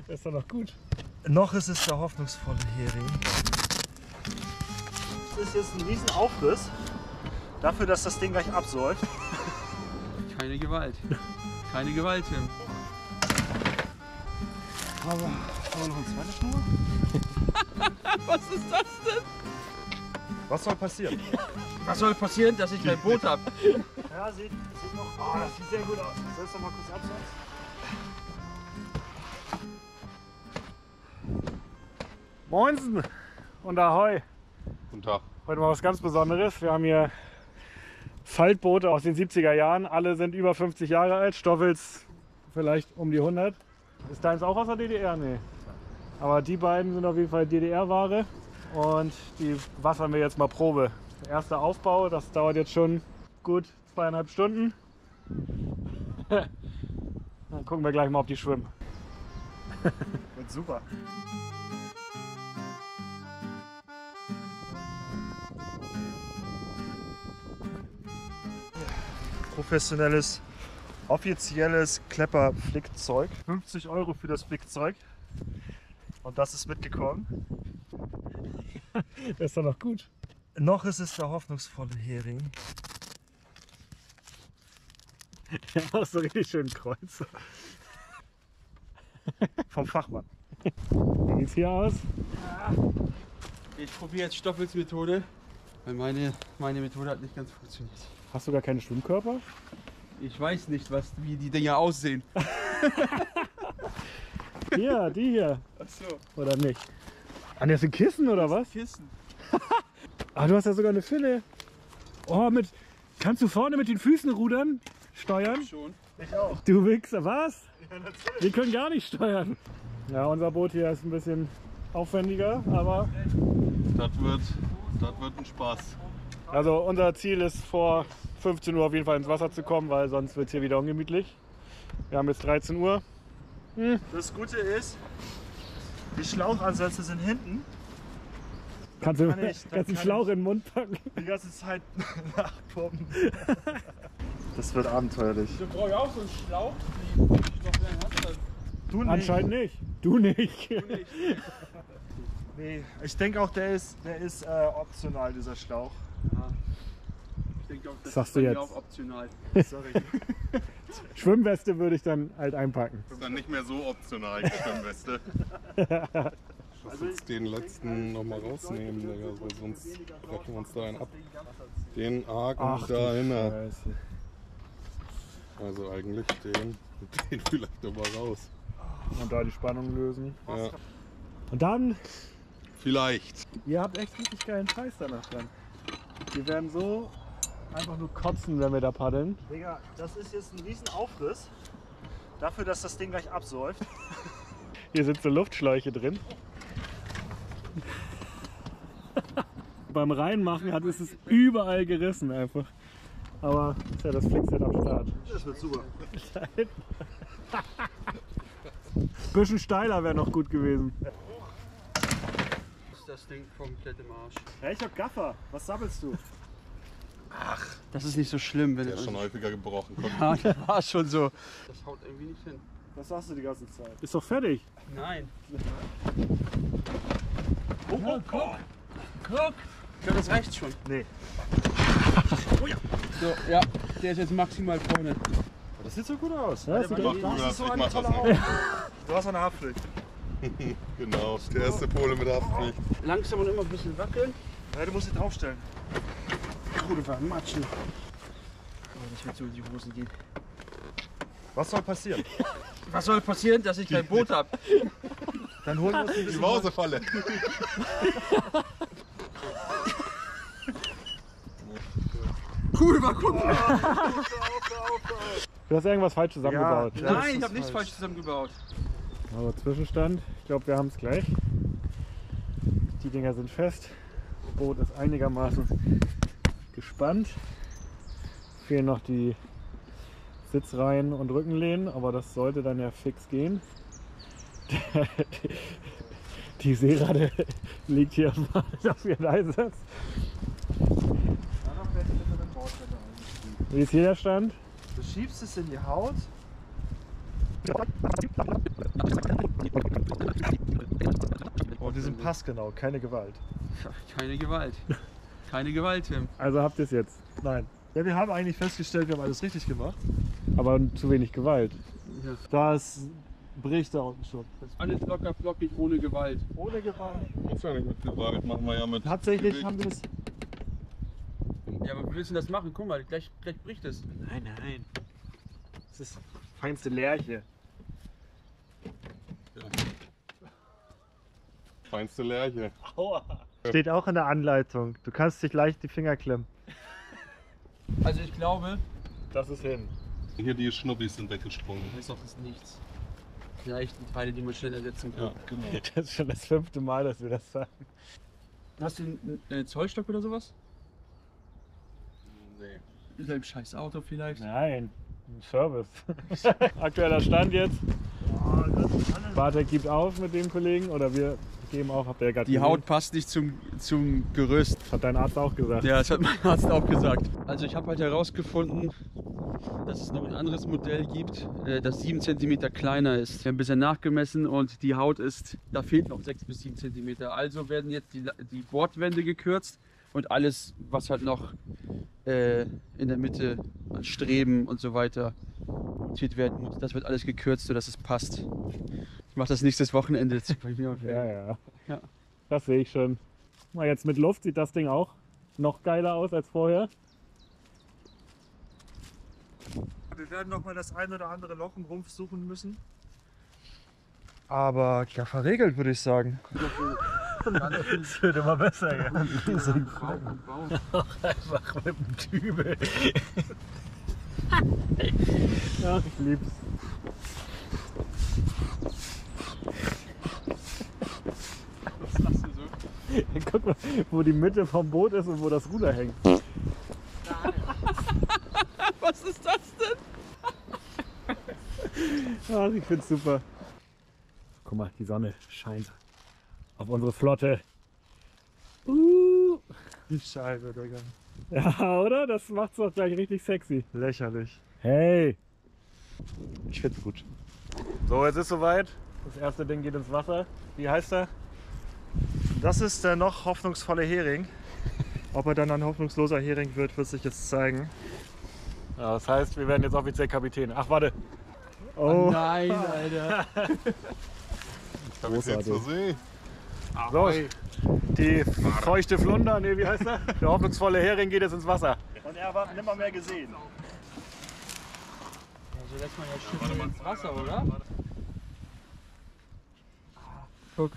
Das ist doch noch gut. Noch ist es der hoffnungsvolle Hering. Das ist jetzt ein riesen Aufriss. Dafür, dass das Ding gleich absäuft. Keine Gewalt. Keine Gewalt, Tim. Haben wir noch eine zweite Schnur? Was ist das denn? Was soll passieren? Was soll passieren, dass ich kein Boot habe? Ja, sieht noch. Oh, das sieht sehr gut aus. Sollst du mal kurz absetzen? Moinsen und Ahoi. Guten Tag. Heute mal was ganz Besonderes. Wir haben hier Faltboote aus den 70er Jahren. Alle sind über 50 Jahre alt. Stoffels vielleicht um die 100. Ist deins auch aus der DDR? Nee. Aber die beiden sind auf jeden Fall DDR-Ware. Und die wassern wir jetzt mal Probe. Der erste Aufbau, das dauert jetzt schon gut 2,5 Stunden. Dann gucken wir gleich mal, ob die schwimmen. Wird super. Professionelles, offizielles Klepper-Flickzeug. 50 € für das Flickzeug. Und das ist mitgekommen. Das ist doch noch gut. Noch ist es der hoffnungsvolle Hering. Ja, auch so richtig schön Kreuzer. Vom Fachmann. Wie sieht's hier aus? Ich probiere jetzt Stoffels Methode, weil meine Methode hat nicht ganz funktioniert. Hast du gar keine Schwimmkörper? Ich weiß nicht, wie die Dinger aussehen. Hier, die hier. Ach so. Oder nicht? Ah, das sind Kissen oder was? Kissen. Ah, du hast ja sogar eine Fille. Oh, kannst du vorne mit den Füßen rudern? Steuern? Schon. Ich auch. Du Wichser, was? Ja, natürlich. Wir können gar nicht steuern. Ja, unser Boot hier ist ein bisschen aufwendiger, aber... Das wird ein Spaß. Also unser Ziel ist vor 15 Uhr auf jeden Fall ins Wasser zu kommen, weil sonst wird es hier wieder ungemütlich. Wir haben jetzt 13 Uhr. Das Gute ist, die Schlauchansätze sind hinten. Kannst du einen Schlauch in den Mund packen? Die ganze Zeit nachpumpen. Das wird abenteuerlich. Du brauchst auch so einen Schlauch, wie hast. Du nicht. Anscheinend nicht. Du nicht. Du nicht. Nee, ich denke auch, der ist optional, dieser Schlauch. Ja. Ich denke auch, das sagst ist du bei mir jetzt? auch optional. Sorry. Schwimmweste würde ich dann halt einpacken. Das ist dann nicht mehr so optional, die Schwimmweste. Lass uns den letzten noch mal rausnehmen, Digga, weil sonst brechen wir uns da einen ab. Den Haken dahinter. Scheiße. Also eigentlich den vielleicht noch mal raus. Und da die Spannung lösen. Ja. Und dann, Vielleicht. ihr habt echt richtig geilen Scheiß danach dran. Wir werden so einfach nur kotzen, wenn wir da paddeln. Digga, das ist jetzt ein riesen Aufriss. Dafür, dass das Ding gleich absäuft. Hier sind so Luftschläuche drin. Beim Reinmachen ist es überall gerissen einfach. Aber ist ja das Flickset am Start. Das wird super. Bisschen steiler wäre noch gut gewesen. Ist das Ding komplett im Arsch. Ja, ich hab Gaffer. Was sabbelst du? Ach, das ist nicht so schlimm, wenn Der ist schon häufiger gebrochen. Ja, das war schon so. Das haut irgendwie nicht hin. Was sagst du die ganze Zeit? Ist doch fertig. Nein. Oh, guck! Guck! Ich glaube, das reicht schon. Nee. Oh ja. So, ja, der ist jetzt maximal vorne. Das sieht so gut aus. Mach du das, ich mach das noch. Du hast eine Haftpflicht. Genau, der erste Pole mit Haftpflicht. Langsam und immer ein bisschen wackeln. Ja, du musst dich draufstellen. Gute Matschen. Oh, das wird so in die Hosen gehen. Was soll passieren? Was soll passieren, dass ich kein Boot habe? Dann holen wir uns ein Die bisschen Mausefalle. Cool, war cool. Du hast irgendwas falsch zusammengebaut. Ja, nein, ich habe nichts falsch zusammengebaut. Aber Zwischenstand, ich glaube, wir haben es gleich. Die Dinger sind fest. Das Boot ist einigermaßen gespannt. Fehlen noch die Sitzreihen und Rückenlehnen, aber das sollte dann ja fix gehen. Die Seerade liegt hier auf ihren Einsatz. Wie ist hier der Stand? Du schiebst es in die Haut. Und die sind passgenau, keine Gewalt. Keine Gewalt. Keine Gewalt, Tim. Also habt ihr es jetzt. Nein. Ja, wir haben eigentlich festgestellt, wir haben alles richtig gemacht. Aber zu wenig Gewalt. Ja. Das bricht da unten schon. Alles locker flockig, ohne Gewalt. Ohne Gewalt. Muss ja nicht mit Gewalt, machen wir ja mit. Tatsächlich Gewicht. haben wir es. Ja, aber wie willst du das machen? Guck mal, gleich bricht es. Nein, nein. Das ist feinste Lerche. Feinste Lerche. Aua. Steht auch in der Anleitung. Du kannst dich leicht die Finger klemmen. Also ich glaube, Das ist hin. Hier die Schnuppis sind weggesprungen. das ist doch das nichts. Vielleicht die Teile, die man schnell ersetzen kann. Ja, genau. Das ist schon das 5. Mal, dass wir das sagen. Hast du einen Zollstock oder sowas? Nee. Ist ein scheiß Auto vielleicht? Nein, ein Service. Aktueller Stand jetzt. Bartek gibt auf mit dem Kollegen oder wir geben auf, habt ihr ja gerade Die gesehen. Haut passt nicht zum Gerüst. Das hat dein Arzt auch gesagt. Ja, das hat mein Arzt auch gesagt. Also ich habe halt herausgefunden, dass es noch ein anderes Modell gibt, das 7 cm kleiner ist. Wir haben bisher nachgemessen und die Haut ist, da fehlt noch 6 bis 7 cm. Also werden jetzt die Bordwände gekürzt und alles, was halt noch in der Mitte an Streben und so weiter montiert werden muss, das wird alles gekürzt, sodass es passt. Ich mache das nächstes Wochenende jetzt bei mir. Ja. Ja. Das sehe ich schon. Mal jetzt mit Luft sieht das Ding auch noch geiler aus als vorher. Wir werden noch mal das ein oder andere Loch im Rumpf suchen müssen. Aber ja, verregelt würde ich sagen. Das wird immer besser, ja. Einfach mit dem Dübel. Ach, ich lieb's. Was machst du so? Guck mal, wo die Mitte vom Boot ist und wo das Ruder hängt. Was ist das denn? Ach, ich find's super. Guck mal, die Sonne scheint auf unsere Flotte. Die Scheibe, Digga. Ja, oder? Das macht's doch gleich richtig sexy. Lächerlich. Hey! Ich find's gut. So, jetzt ist soweit. Das erste Ding geht ins Wasser. Wie heißt er? Das ist der noch hoffnungsvolle Hering. Ob er dann ein hoffnungsloser Hering wird, wird sich jetzt zeigen. Ja, das heißt, wir werden jetzt offiziell Kapitän. Ach, warte. Oh nein, Alter. Ich habe jetzt zur See. So, die feuchte Flunder, nee, wie heißt er? Der hoffnungsvolle Hering geht jetzt ins Wasser. Und er war nimmer mehr gesehen. Also lässt man ja schön ins Wasser, oder? Guck.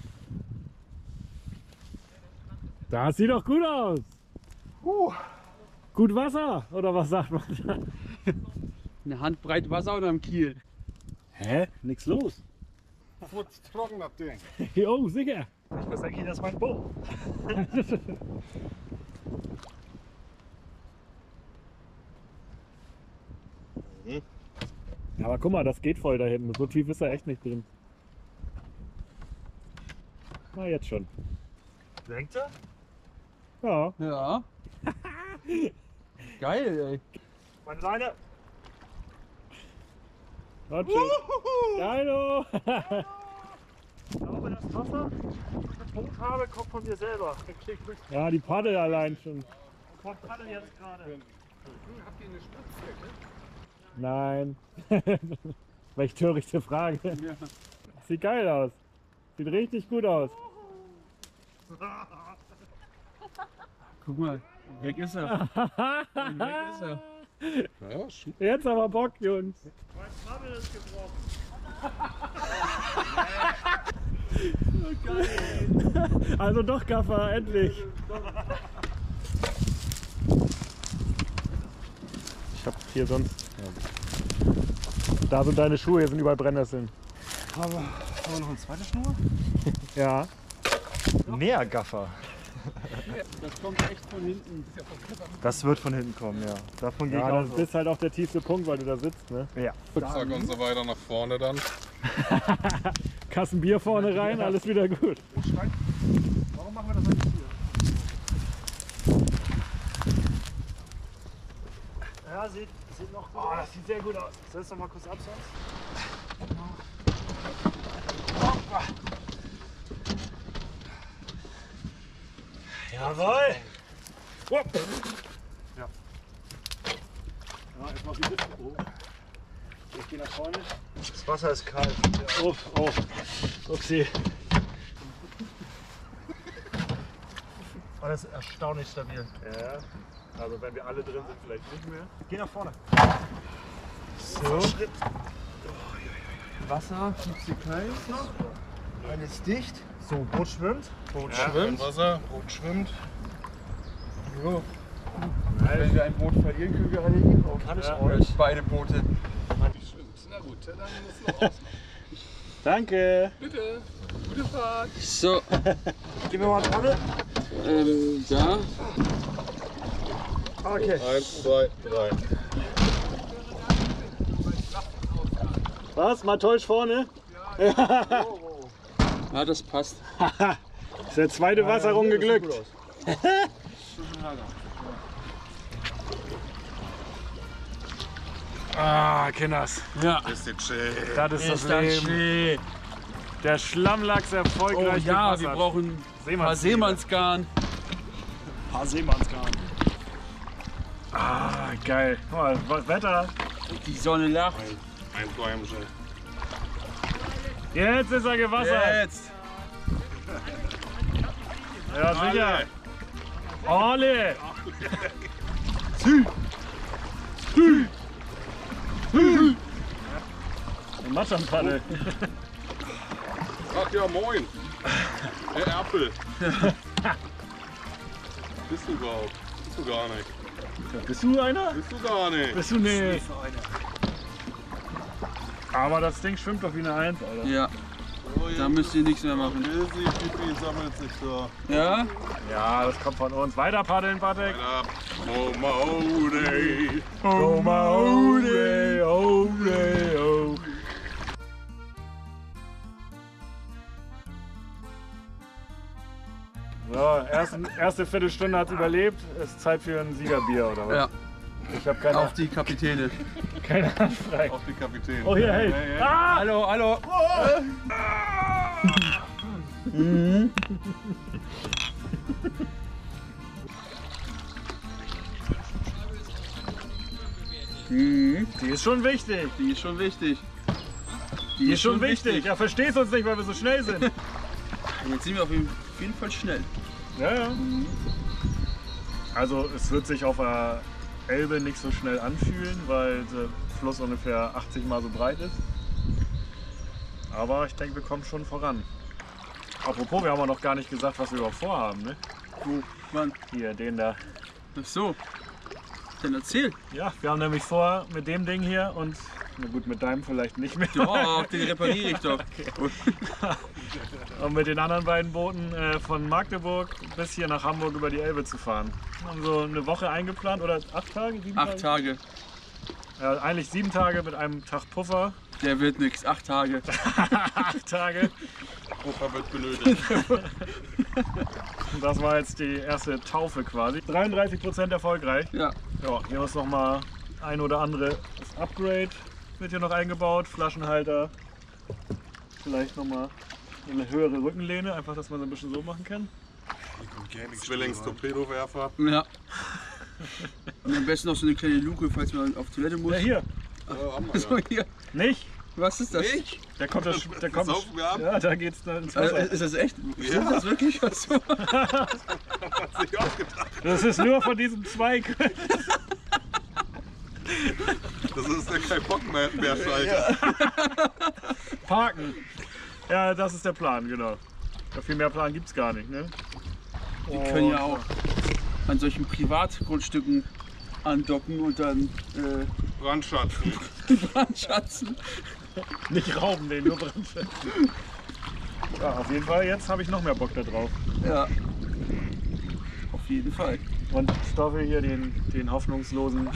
Das sieht doch gut aus. Gut Wasser, oder was sagt man da? Eine Handbreit Wasser oder am Kiel? Hä? Nix los. Futz trocken das Ding. Jo, sicher. Ich muss denken, das ist mein Boot. Ja, aber guck mal, das geht voll da hinten. So tief ist er echt nicht drin. Na, jetzt schon. Denkt er? Ja. Ja. Geil, ey. Meine Leine. Warte. Geilo. Ich glaube, das Wasser, das ich einen Punkt habe, kommt von mir selber. Ja, die Paddel allein schon. Kommt Paddel jetzt gerade. Habt ihr eine Spritzfläche? Nein. Welch törichte Frage. Ja. Sieht geil aus. Sieht richtig gut aus. Guck mal, weg ist er. Weg ist er. Ja, Jetzt aber Bock, Jungs. Mein Paddel ist gebrochen. Also doch, Gaffer, endlich. Ich hab hier sonst... Da sind deine Schuhe, hier sind überall Brennnesseln. Haben wir noch eine zweite Schnur? Ja. Nährgaffer. Das kommt echt von hinten. Das wird von hinten kommen, ja. Davon gehe ich Ja, aus. das ist halt auch der tiefste Punkt, weil du da sitzt, ne? Ja. Rucksack und so weiter nach vorne dann. Kassen Bier vorne rein, alles wieder gut. Warum machen wir das eigentlich hier? Ja, sieht noch gut aus. Das sieht sehr gut aus. Setz doch mal kurz ab sonst. Jawohl! Hopp. Ja. Ja, erstmal die Lüfte hoch. Ich gehe nach vorne. Das Wasser ist kalt. Oh, oh. Upsi. Oh, das ist erstaunlich stabil. Ja. Also wenn wir alle drin sind, vielleicht nicht mehr. Geh nach vorne. So. Wasser, viel klein. Alles dicht. So, Boot schwimmt. Boot schwimmt. Wasser, Boot schwimmt. Jo. Wenn wir ein Boot verlieren, können wir alle hier drauf. Kann ich Ja. euch? Beide Boote. Na gut, dann muss noch ausmachen. Danke. Bitte, gute Fahrt. So, Gehen wir mal vorne. da. Okay. 1, 2, 3. Was? Matolsch vorne? Ja, das passt. Ist der zweite Wasserung geglückt. Ah, Kinders. Ja. Ist jetzt schön. Das ist das Leben. schön. Der Schlammlachs Oh erfolgreich ja, gewassert. wir brauchen ein paar Seemannsgarn. Seemannsgarn. Seemannsgarn. Ah, geil. Guck mal, was Wetter. Die Sonne lacht. Ein Träumchen. Jetzt ist er gewassert. Jetzt. Ja, sicher. Ole. Eine Matschanpaddel. Ach ja, moin. Herr Erpel. Bist du überhaupt? Bist du gar nicht. Bist du einer? Bist du gar nicht. Bist du nicht. Aber das Ding schwimmt doch wie eine Eins, Alter. Ja, Oh, da jetzt müsst ihr nichts mehr machen. Busy, Pipi sammelt sich da. Ja? Ja, das kommt von uns. Weiter paddeln, Patrick. Oh, Maudey. Oh, Maudey, Maudey, oh. So, erste Viertelstunde hat es überlebt. Es ist Zeit für ein Siegerbier, oder was? Ja. Ich habe keine, Auf die Kapitäne. keine Hand frei. Auf die Kapitän. Oh, hier, hey. Ah! Hallo, hallo. Mhm. Die ist schon wichtig. Die ist schon wichtig. Die ist schon wichtig. Ja, verstehst uns nicht, weil wir so schnell sind. Und jetzt sind wir auf jeden Fall schnell. Ja, ja. Also es wird sich auf der Elbe nicht so schnell anfühlen, weil der Fluss ungefähr 80 Mal so breit ist. Aber ich denke, wir kommen schon voran. Apropos, wir haben auch noch gar nicht gesagt, was wir überhaupt vorhaben. Ne? Wo, Mann? Hier, den da. Ach so. Dann erzähl. Ja, wir haben nämlich vor mit dem Ding hier und, na gut, mit deinem vielleicht nicht mehr. Doch, den repariere ich doch. Und mit den anderen beiden Booten von Magdeburg bis hier nach Hamburg über die Elbe zu fahren. Wir haben so eine Woche eingeplant oder 8 Tage? 7 8 Tage. Ja, eigentlich 7 Tage mit einem Tag Puffer. Der wird nix. 8 Tage. 8 Tage. Puffer wird benötigt. Und das war jetzt die erste Taufe quasi. 33% erfolgreich. Ja. Ja, hier ist noch mal ein oder andere das Upgrade. Wird hier noch eingebaut. Flaschenhalter. Vielleicht noch mal eine höhere Rückenlehne. Einfach, dass man so ein bisschen so machen kann. Zwillings-Torpedowerfer. Ja. Und am besten noch so eine kleine Luke, falls man auf Toilette muss. Ja, hier. So, hier. Nicht? Was ist das? Ich? Der kommt, der kommt. Saufen wir ab? Ja, da geht's dann ins Wasser. Ist das echt? Ja. Ist das wirklich was so? Hat sich ausgedacht. Das ist nur von diesem Zweig. Das ist der kein Bock mehr Schalter. Parken. Ja, das ist der Plan, genau. Ja, viel mehr Plan gibt's gar nicht, ne? Wir können ja auch an solchen Privatgrundstücken andocken und dann Brandschatzen. brandschatzen. Nicht rauben, den nur brandschätzen. Ja, auf jeden Fall, jetzt habe ich noch mehr Bock da drauf. Ja. Auf jeden Fall. Und Stoffel hier, den hoffnungslosen,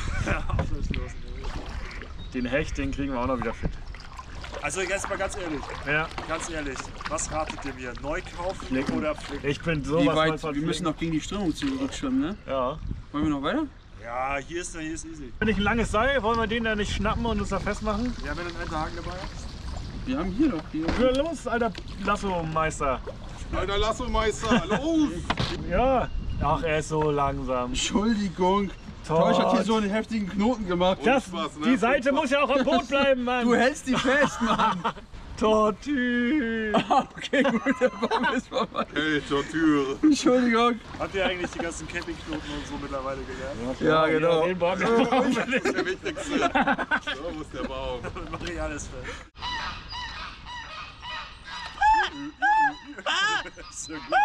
den Hecht, den kriegen wir auch noch wieder fit. Also jetzt mal ganz ehrlich, Ja, was ratet ihr mir? Neu kaufen Flicken. oder flicken? ich bin Wie sowas weit? von Wir müssen flicken. noch gegen die Strömung zurückschwimmen, ne? Ja. Wollen wir noch weiter? Ja, hier ist easy. Bin ich ein langes Seil? Wollen wir den da nicht schnappen und uns da festmachen? Ja, wenn du einen alten Haken dabei hast. Wir haben hier noch. Hier. Ja, los, alter Lasso-Meister. Alter Lasso-Meister, los! Ja, Ach, er ist so langsam. Entschuldigung. Torch hat hier so einen heftigen Knoten gemacht. Die Seite muss ja auch am Boot bleiben, Mann. Du hältst die fest, Mann. Tortue. Okay, gut, der Baum ist vorbei. Hey, Tortüre. Entschuldigung. Habt ihr eigentlich die ganzen Campingknoten und so mittlerweile gelernt? Ja, genau. Den Baum. Das ist der wichtigste. So muss der Baum. Mach ich alles fest. So gut.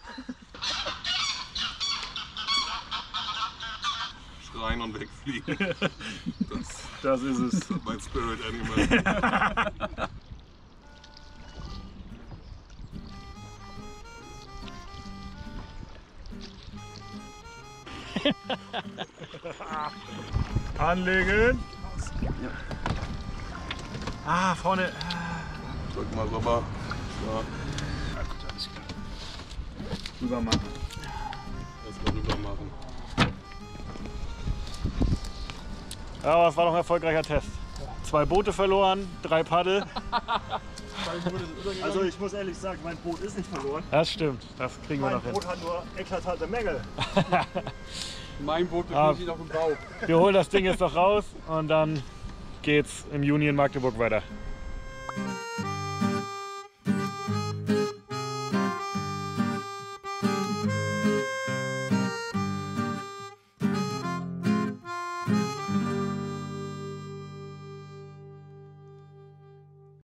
Schreien und wegfliegen. Das ist es. Das ist mein Spirit Animal. Anlegen. Ah, vorne. Drück mal rüber. So, Rüber machen. erstmal rüber machen. Ja, aber es war doch ein erfolgreicher Test. 2 Boote verloren, 3 Paddel. Also ich muss ehrlich sagen, mein Boot ist nicht verloren. Das stimmt, das kriegen wir Mein noch hin. Boot hat nur eklatante Mängel. Mein Boot befindet sich noch im Bau. Wir holen das Ding jetzt noch raus und dann geht's im Juni in Magdeburg weiter.